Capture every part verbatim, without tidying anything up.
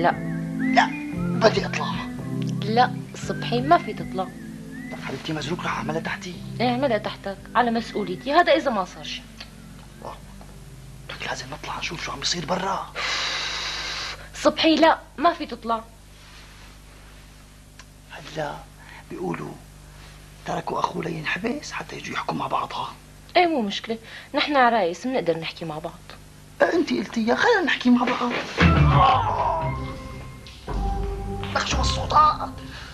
لا لا بدي اطلع. لا صبحي ما في تطلع. طب حبيبتي مزروق رح اعملها تحتي. ايه اعملها تحتك على مسؤوليتي، هذا اذا ما صار شيء. لك لازم نطلع نشوف شو عم بيصير برا. صبحي لا ما في تطلع. هلا بيقولوا تركوا اخوه لينحبس حتى يجوا يحكوا مع بعضها. ايه مو مشكلة، نحن عرايس بنقدر نحكي مع بعض. انت قلتي يا خلينا نحكي مع بعض. لك شو الصوتات؟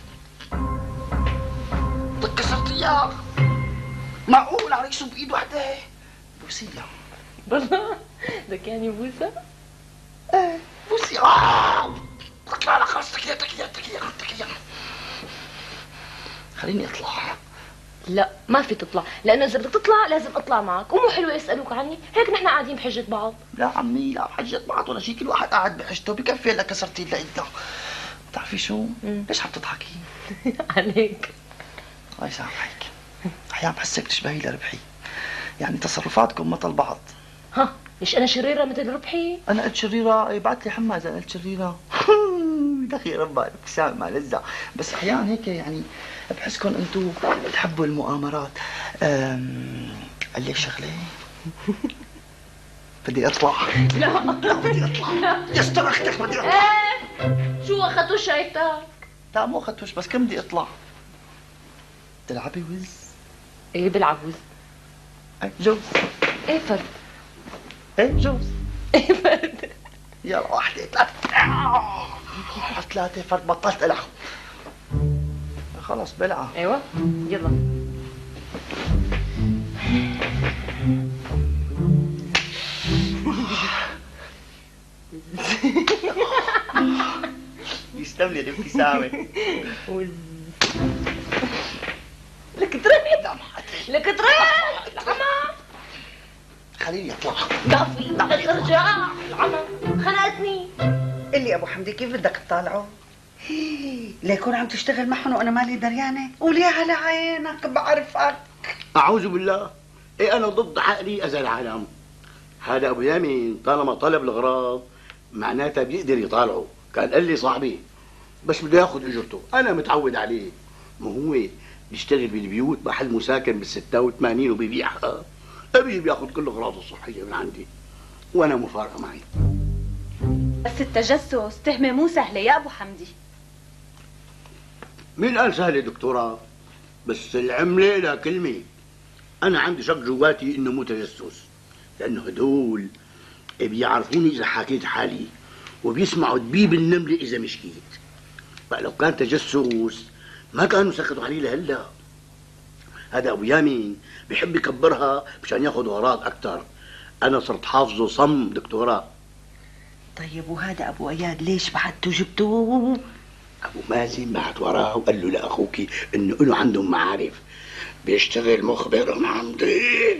بدك كسرت اياه. معقول عريسه بايد وحده؟ بوسيها. والله بدك يعني بوسة؟ ايه بوسي. اه لا لا خلص تكيا تكيا تكيا تكيا. خليني اطلع. لا ما في تطلع، لانه اذا بدك تطلع لازم اطلع معك، ومو حلو يسالوك عني، هيك نحن قاعدين بحجة بعض. لا عمي لا بحجة بعض ولا شيء، كل واحد قاعد بحجته، بكفي هلا كسرتي لإلنا. بتعرفي شو؟ مم. ليش عم تضحكي؟ عليك. الله يسامحك. احيانا بحسك تشبهي لربحي، يعني تصرفاتكم مثل بعض. ها ليش انا شريرة مثل ربحي؟ انا قلت شريرة؟ بعت لي حما اذا قلت شريرة. دخي ربا ابتسامة مع لذة، بس احيانا هيك يعني بحسكم انتم بتحبوا المؤامرات. قال لك شغلة؟ بدي اطلع. لا لا بدي اطلع. يستر اختك بدي اطلع. ايه شو اخذتوا شايفتك؟ لا مو اخذتوش، بس كم بدي اطلع. تلعبي وز؟ ايه بلعب وز. ايه جوز. ايه فرد. ايه جوز. ايه فرد. يلا واحدة ثلاثة. ثلاثة فرد بطلت العب. خلص بلعب. ايوه يلا. يسلم لي الابتسامة. وز. لك تريد. لك تريد. العمى. خليني اطلع. لا في بدك ترجع. العمى خنقتني. قل لي ابو حمدي كيف بدك تطالعه؟ ليكون عم تشتغل معهم وانا مالي دريانه؟ قولي على عينك بعرفك. اعوذ بالله. ايه انا ضد عقلي اذى العالم. هذا ابو يامين طالما طلب الغراض معناتها بيقدر يطالعه. كان قال لي صاحبي بس بده ياخذ اجرته، انا متعود عليه. ما هو بيشتغل بالبيوت محل مساكن بال ستة وثمانين وبيبيعها. ابي بياخذ كل اغراضه الصحيه من عندي وانا مو فارقه معي. بس التجسس تهمه مو سهله يا ابو حمدي. مين قال سهله دكتوره؟ بس العمله لا كلمه. انا عندي شك جواتي انه مو تجسس، لانه هدول بيعرفوني اذا حكيت حالي وبيسمعوا دبيب النمله اذا مشكيت. فلو كان تجسس ما كانوا سكتوا علي لهلا. هذا ابو يامين بيحب يكبرها مشان ياخذ اغراض اكثر. انا صرت حافظه صم دكتوره. طيب وهذا ابو اياد ليش بعدتوا جبتوه؟ ابو مازن بعت وراه وقال له لاخوك انه له عندهم معارف، بيشتغل مخبر من عندي.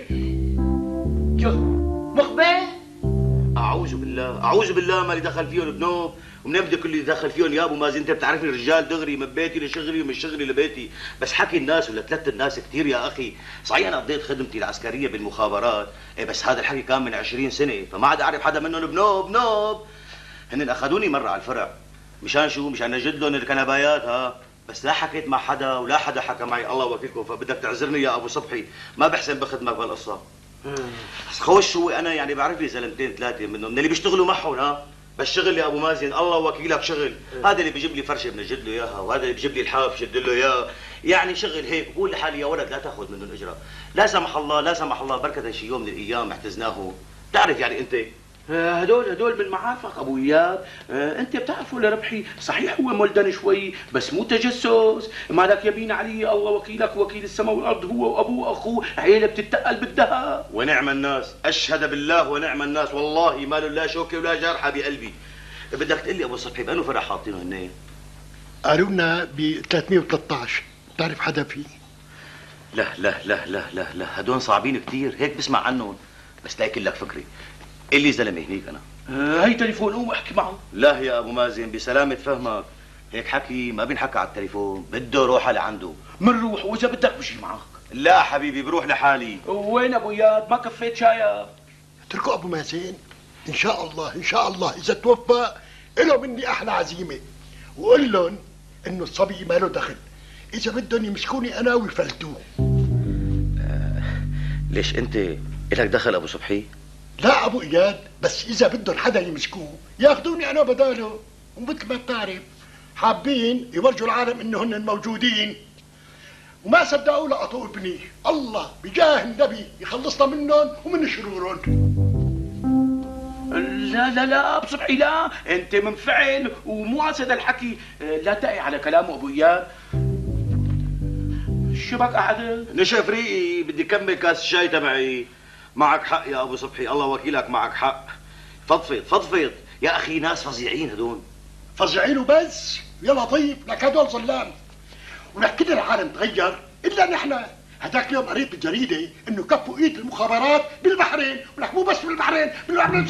مخبر؟ اعوذ بالله اعوذ بالله، مالي دخل فيهم بنوب ومنين بدي كل يدخل فيهم يا ابو مازن؟ انت بتعرفني رجال دغري، من بيتي لشغلي ومن شغلي لبيتي، بس حكي الناس ولا ثلاث الناس كثير يا اخي. صحيح انا قضيت خدمتي العسكريه بالمخابرات، ايه بس هذا الحكي كان من عشرين سنه، فما عاد اعرف حدا منهم بنوب بنوب. هن اخذوني مره على الفرع، مشان شو؟ مشان اجد لهم الكنبايات ها، بس لا حكيت مع حدا ولا حدا حكى معي، الله وكيلكم. فبدك تعذرني يا ابو صبحي، ما بحسن بخدمك بهالقصه. بس خوش هو انا يعني بعرف لي زلمتين ثلاثه منهم من اللي بيشتغلوا معهم ها، بس شغل يا ابو مازن الله وكيلك شغل. هذا اللي بيجيب لي فرشه بنجد له اياها، وهذا اللي بيجيب لي الحاف بشد له اياه، يعني شغل هيك. بقول لحالي يا ولد لا تاخذ منهم اجره، لا سمح الله لا سمح الله بركه شي يوم من الايام احتزناه. بتعرف يعني انت هدول هدول من معارفك ابو اياد. انت بتعرفوا لربحي صحيح هو ملدن شوي بس مو تجسس. مالك يبين علي الله وكيلك وكيل السماء والارض، هو وابوه واخوه عيله بتتقل بالذهب. ونعم الناس، اشهد بالله ونعم الناس، والله ما له لا شوكه ولا جرحه بقلبي. بدك تقول لي ابو صبحي بانه فرع حاطينه هن؟ قالوا لنا ب ثلاثمية وثلاثطعش، بتعرف حدا فيه؟ لا لا لا لا لا لا هدول صعبين كثير، هيك بسمع عنهم بس لا يكون لك فكري. اللي زلمه هنيك انا. آه هي تليفون قوم احكي معه. لا يا ابو مازن بسلامه فهمك، هيك حكي ما بينحكى على التليفون، بده روحه لعنده. منروح واذا بدك بجي معك. لا حبيبي بروح لحالي. وين ابو اياد؟ ما كفيت شاية. اتركوا ابو مازن، ان شاء الله ان شاء الله اذا توفى له مني احلى عزيمه، وقول لهم انه الصبي ما له دخل، اذا بدهم يمسكوني انا ويفلتوه. آه ليش انت الك دخل ابو صبحي؟ لا ابو اياد، بس اذا بدهم حدا يمسكوه ياخذوني انا بداله، ومثل ما بتعرف حابين يورجوا العالم انه هن موجودين، وما صدقوا لقطوا ابني. الله بجاه النبي يخلصنا منهم ومن شرورهم. لا لا لا ابو صبحي لا، انت منفعل ومو قاصد الحكي، لا تقي على كلامه ابو اياد. شو بك قاعد؟ نشف ريقي، بدي كمل كاس الشاي تبعي. معك حق يا ابو صبحي، الله وكيلك معك حق. فضفض فضفض يا اخي، ناس فظيعين هدول. فظيعين وبس يا لطيف، لك هدول ظلام، ولك كل العالم تغير الا نحن. هذاك اليوم قريت بالجريده انه كفوا ايد المخابرات بالبحرين، ولك مو بس بالبحرين، بالبحرين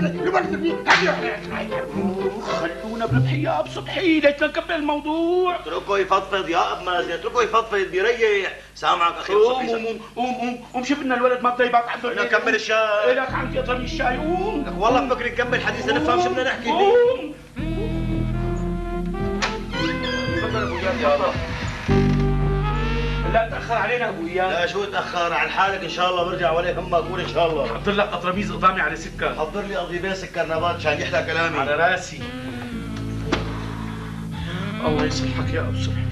خلونا بربحي يا ابو صبحي، ليش نكمل الموضوع؟ اتركه يفضفض يا ابو مازن، اتركه يفضفض بيريح. سامعك اخي ابو صبحي. قوم قوم قوم قوم، شوف لنا الولد ما بده يبعت عنده. بدنا نكمل الشاي. لك عندي اطري الشاي، قوم. لك والله فكري نكمل حديثنا نفهم شو بدنا نحكي. قوم تفضل ابو اياد يلا. لا تاخر علينا ابو اياد. لا شو تاخر، عن حالك ان شاء الله برجع ولا يهمك، قول ان شاء الله. حضر لك قطرميز قضامي على سكر. حضر لي قضيبين سكر نبات عشان يحلى كلامي. على راسي. الله يصلحك يا ابو صبحي.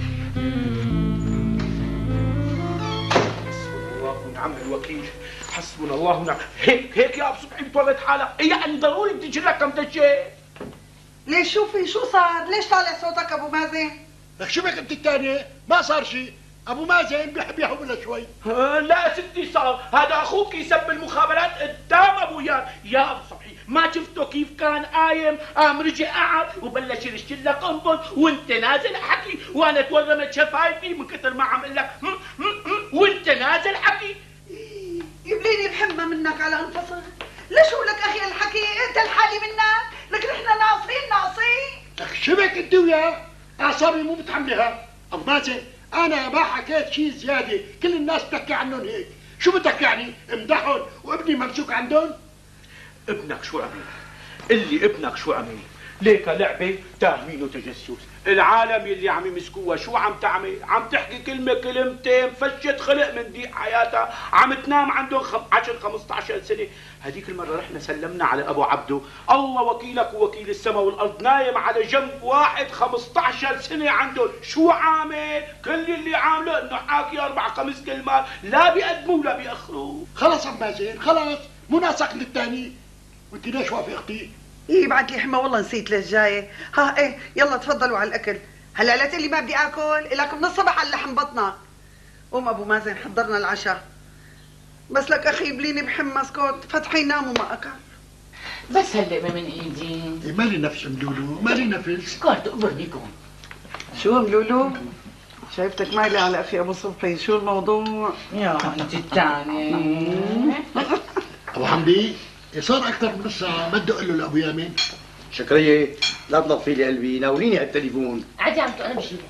حسبنا الله ونعم الوكيل، حسبنا الله ونعم. هيك هيك يا ابو صبحي بتولد حالك، يعني ضروري بدي اجيب لك كم دجه. ليش شوفي شو صار؟ ليش طالع صوتك ابو مازن؟ لك شو بك انت الثانيه؟ ما صار شيء، ابو مازن بيحب يحب شوي. لا ستي صار، هذا اخوك يسب المخابرات قدام ابو اياد. يا ابو صبحي ما شفته كيف كان قايم، قام رجع قعد وبلش يرشل لك قنبل وانت نازل حكي، وانا تورمت شفايفي من كثر ما عم اقول لك وانت نازل حكي. يبليني بحمى منك على انفصل. ليش اقول لك اخي الحكي؟ انت الحالي منك، لك نحن ناقصين ناقصين. لك شو بك انت وياه؟ اعصابي مو متحملها. ابو مازن انا ما حكيت شيء زياده، كل الناس بتحكي عنهم هيك. شو بدك يعني امدحهم وابني ممسوك عندهم؟ ابنك شو عمل؟ اللي ابنك شو عمل؟ ليك لعبه تهمين وتجسس، العالم يلي عم يمسكوها شو عم تعمل؟ عم تحكي كلمه كلمتين فشت خلق من ضيق حياتها، عم تنام عندهم عشر خمسة عشر سنه. هذيك المره رحنا سلمنا على ابو عبده، الله وكيلك ووكيل السماء والارض، نايم على جنب واحد خمسة عشر سنه عندهم، شو عامل؟ كل اللي عامله انه حاكي اربع خمس كلمات، لا بيقدموا ولا بيأخروا. خلص ابو مازن خلص، مو ناسق للثاني. وانت ليش وافقتي؟ ايه بعد لي حمى، والله نسيت ليش جايه. ها ايه يلا تفضلوا على الاكل. هلا لا تقلي ما بدي اكل، لك من الصبح على لحم بطنك. قوم ابو مازن حضرنا العشاء. بس لك اخي يبليني بحمى اسكت، فتحي ينام وما اكل. بس هاللقمه من ايدي. إيه مالي نفس ملولو، مالي نفس. كارت اقبرنيكم. شو ملولو؟ شايفتك مايله على اخي ابو صبحي، شو الموضوع؟ يا انت الثاني. ابو حمدي صار اكثر من نص ساعه، ما بدي اقول له لابو يامن. شكرية لا تنطفي لي قلبي، ناوليني هالتليفون. عادي عمتو انا بجيبه.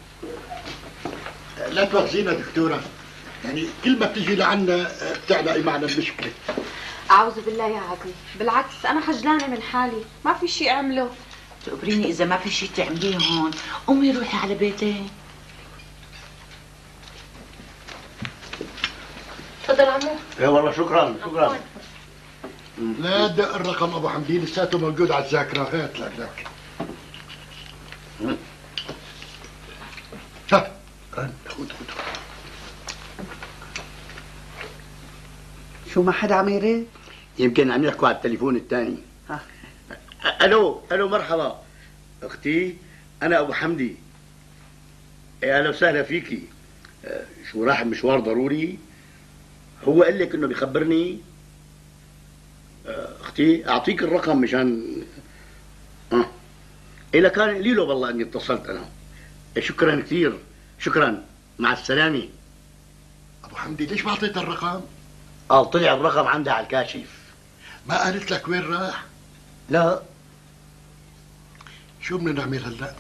لا تواخذينا دكتوره، يعني كل ما بتجي لعنا بتعلقي معنا المشكله. اعوذ بالله يا عزيز، بالعكس انا خجلانه من حالي، ما في شيء اعمله. تقبريني اذا ما في شيء تعمليه هون، قومي روحي على بيتي. تفضل عمو. ايه والله شكرا شكرا. لا دق الرقم ابو حمدي، لساته موجود على الذاكره. هات لك لك. ها رن، خذ خذ. شو ما حدا عم يرد؟ يمكن عم يحكوا على التليفون الثاني. الو الو مرحبا اختي، انا ابو حمدي. يا اهلا وسهلا فيكي. شو راح مشوار ضروري؟ هو قال لك انه بيخبرني. اختي اعطيك الرقم مشان اه اذا كان قليل له والله اني اتصلت انا. شكرا كثير، شكرا، مع السلامه. ابو حمدي ليش ما اعطيت الرقم؟ قال طلع الرقم عندها على الكاشف. ما قالت لك وين راح؟ لا. شو بدنا نعمل هلا؟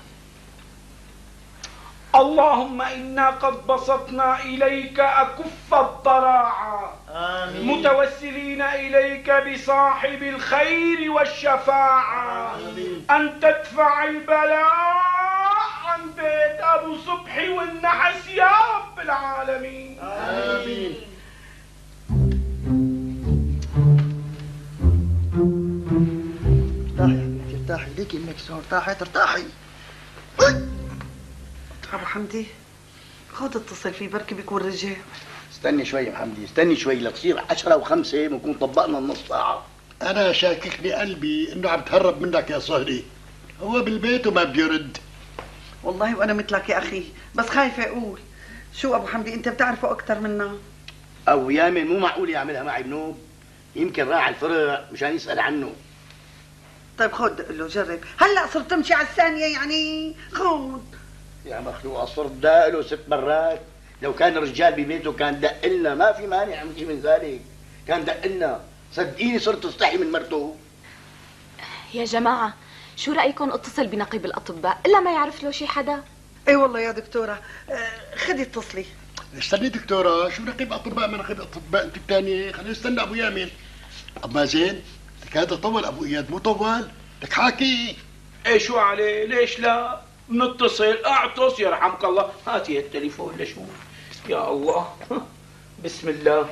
اللهم إنا قد بسطنا إليك أكف الضراعة آمين. متوسلين إليك بصاحب الخير والشفاعة آمين. أن تدفع البلاء عن بيت أبو صبحي والنحس يا رب العالمين آمين. ارتاحي يا حبيبتي ارتاحي، ليكي انك شلون ارتاحي ترتاحي. ابو حمدي خذ اتصل فيه بركي بيكون رجع. استني شوي يا محمدي، استني شوي لتصير عشرة وخمسة بنكون طبقنا النص ساعة. أنا شاككني قلبي إنه عم تهرب منك يا صهري، هو بالبيت وما بيرد. والله وأنا مثلك يا أخي، بس خايفة أقول. شو أبو حمدي أنت بتعرفه أكثر منا؟ أبو يامن مو معقول يعملها معي بنوب، يمكن راح الفرع مشان يسأل عنه. طيب خذ قل له جرب، هلا صرت تمشي على الثانية يعني، خذ. يا مخلوق صرت داق له ست مرات، لو كان رجال ببيته كان دق لنا، ما في مانع من ذلك، كان دق لنا، صدقيني صرت استحي من مرته. يا جماعة شو رأيكم اتصل بنقيب الأطباء إلا ما يعرف له شي حدا؟ اي والله يا دكتورة، آه خدي اتصلي. استني دكتورة، شو نقيب أطباء ما نقيب أطباء أنت الثانية، خلينا نستنى أبو يامن. أما زين، لك هذا طول أبو إياد مو طول، لك حاكي. ايه شو عليه؟ ليش لا؟ نتصل، اعطس يرحمك الله، هاتي التليفون لشوف. يا الله بسم الله.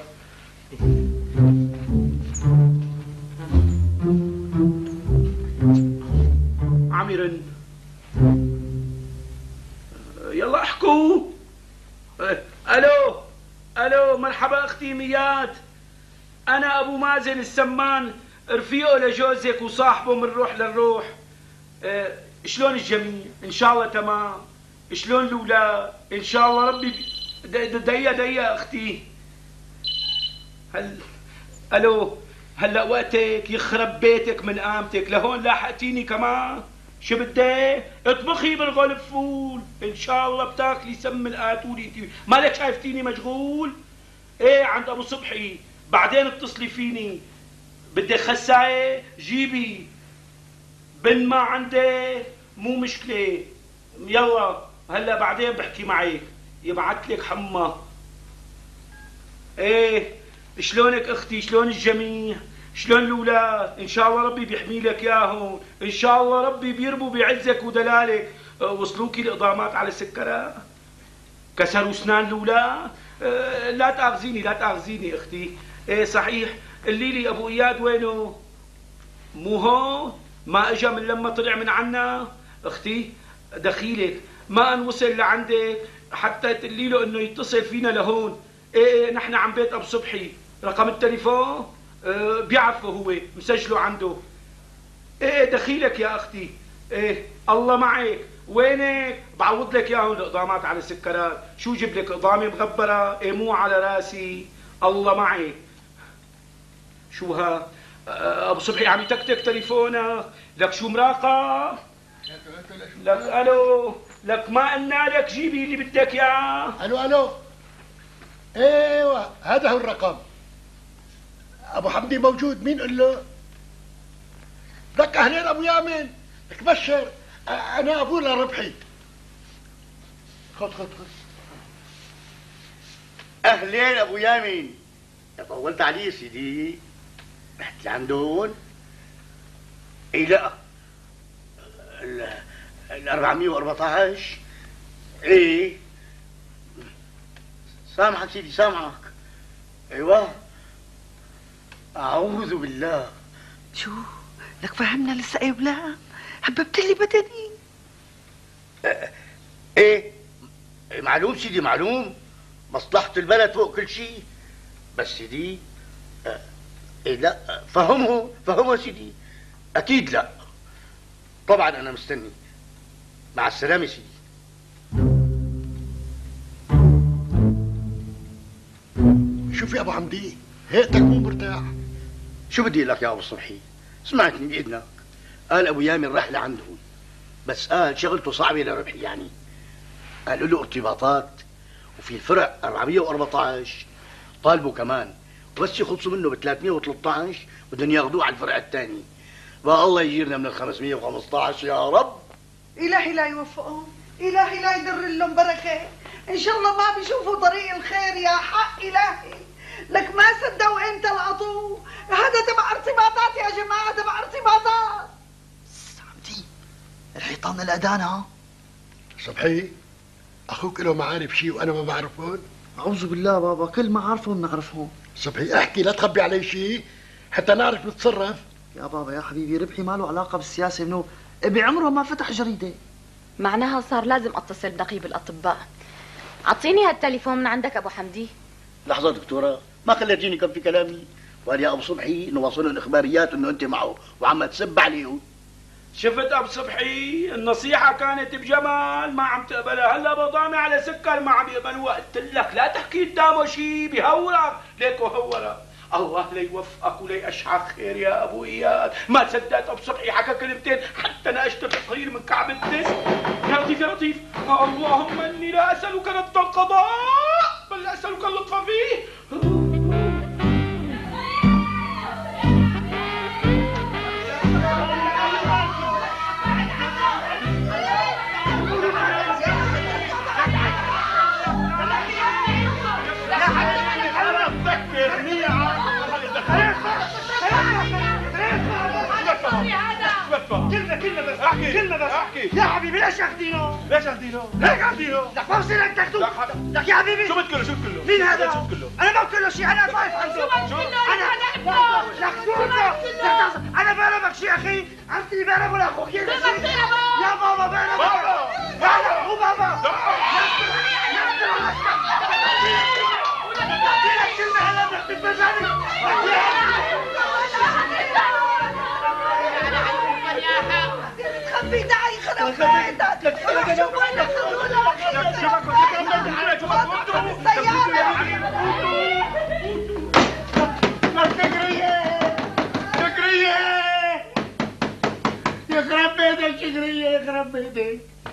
عم يرن، يلا احكوا. الو الو، مرحبا اختي مياد، انا ابو مازن السمان، رفيقه لجوزك وصاحبه من روح للروح. أه شلون الجميع؟ ان شاء الله تمام. شلون الاولاد؟ ان شاء الله ربي. دقيقه دقيقه اختي. هل الو، هلا وقتك يخرب بيتك من قامتك لهون لاحقتيني كمان. شو بدك؟ اطبخي بالغلف فول، ان شاء الله بتاكلي سم القاتولي انت، مالك شايفتيني مشغول؟ ايه عند ابو صبحي، بعدين اتصلي فيني. بدك خسايه؟ جيبي. بن ما عندك؟ مو مشكله، يلا هلا بعدين بحكي معك، يبعث لك حمى. ايه شلونك اختي؟ شلون الجميع؟ شلون الاولاد؟ ان شاء الله ربي بيحمي لك اياهم، ان شاء الله ربي بيربوا بعزك ودلالك. وصلوكي الاقدامات على السكرة؟ كسروا اسنان الاولاد؟ أه لا تاخذيني لا تاخذيني اختي. ايه صحيح، قولي لي ابو اياد وينه؟ مو هون؟ ما اجا من لما طلع من عنا؟ اختي دخيلك ما ان وصل لعندك حتى تقولي له انه يتصل فينا لهون. ايه ايه نحن عم بيت ابو صبحي، رقم التليفون اه بيعرفه هو مسجله عنده. ايه دخيلك يا اختي. ايه الله معك، وينك؟ بعوض لك اياهم الاقدامات على السكرات. شو جيب لك اقدامي مغبره؟ ايه مو على راسي، الله معك. شو ها؟ ابو صبحي عم يتكتك تليفونك، لك شو مراقب؟ لك الو، لك ما قلنا لك جيبي اللي بدك اياه. الو الو، ايوه هذا هو الرقم. ابو حمدي موجود، مين قل له؟ لك اهلين ابو يامن، لك بشر انا ابوه لربحي. خذ خذ خذ. اهلين ابو يامن، طولت علي يا سيدي. رحت لعندهم؟ اي لا، ال أربعمية وأربعطعش. ايه سامحك سيدي سامحك. ايوه اعوذ بالله. شو لك فهمنا لسه ايه ولا حببت لي بدني. اه ايه معلوم سيدي معلوم، مصلحة البلد فوق كل شيء. بس سيدي اه إيه لا، فهمه فهمه سيدي. اكيد لا، طبعا انا مستني. مع السلامه سيدي. شوف يا ابو حمدي، هيئتك مو مرتاح. شو بدي لك يا ابو صبحي؟ سمعتني باذنك. قال ابو يامن راح لعندهم، بس قال شغلته صعبه لربحي يعني. قالوا له ارتباطات، وفي الفرع أربعمية وأربعطعش طالبوا كمان، وبس يخلصوا منه ب ثلاثمية وثلاثطعش بدهم ياخذوه على الفرع الثاني. بقى الله يجيرنا من ال خمسمية وخمسطعش يا رب. الهي لا يوفقهم، الهي لا يدر لهم بركه، ان شاء الله ما بيشوفوا طريق الخير يا حق الهي. لك ما صدقوا انت لقطوه. هذا تبع ارتباطات يا جماعه، تبع ارتباطات. عمتي الحيطان الأذان ها. صبحي اخوك له معارف شيء وانا ما بعرفهم؟ أعوذ بالله بابا، كل ما عارفهم نعرفهم. صبحي احكي، لا تخبي علي شيء حتى نعرف نتصرف. يا بابا يا حبيبي، ربحي ما له علاقة بالسياسة، منو بعمره ما فتح جريدة. معناها صار لازم اتصل بنقيب الاطباء. اعطيني هالتليفون من عندك ابو حمدي. لحظة دكتورة، ما خليتيني كم في كلامي. وقال يا ابو صبحي انه وصلوا الاخباريات انه انت معه وعم تسب عليه. شفت ابو صبحي، النصيحة كانت بجمال ما عم تقبلها، هلا بضامي على سكر ما عم يقبلوها. قلت لك لا تحكي قدامه شيء بيهورك، ليك وهورك. الله ليوفقك وليشعر خير يا ابو اياد. ما صدقت ابو صبحي حكى كلمتين حتى ناقشت التطهير من كعب الدين. يا لطيف يا لطيف، اللهم اني لا اسالك رد القضاء بل اسالك اللطف فيه. كلمة كلمة بس احكي كلمة بس احكي يا حبيبي. ليش اخدينه؟ ليش اخدينه؟ ليش اخدينه؟ لك ما بصير انك تاخذه. لك يا حبيبي شو بتكله شو بتكله؟ مين هذا؟ شو بتكله؟ انا ما بكله شيء، انا خايف عنه. شو؟ انا لك شو انا بعرفك شيء اخي، عمتي بعرفه لاخوك يا بابا بعرفك. بابا بابا مو بابا. كلمة هلا بدك تتبجاني. خبي داعي خرب بيتك. شو وين شكرية يخرب بيتك، شكرية يخرب بيتك.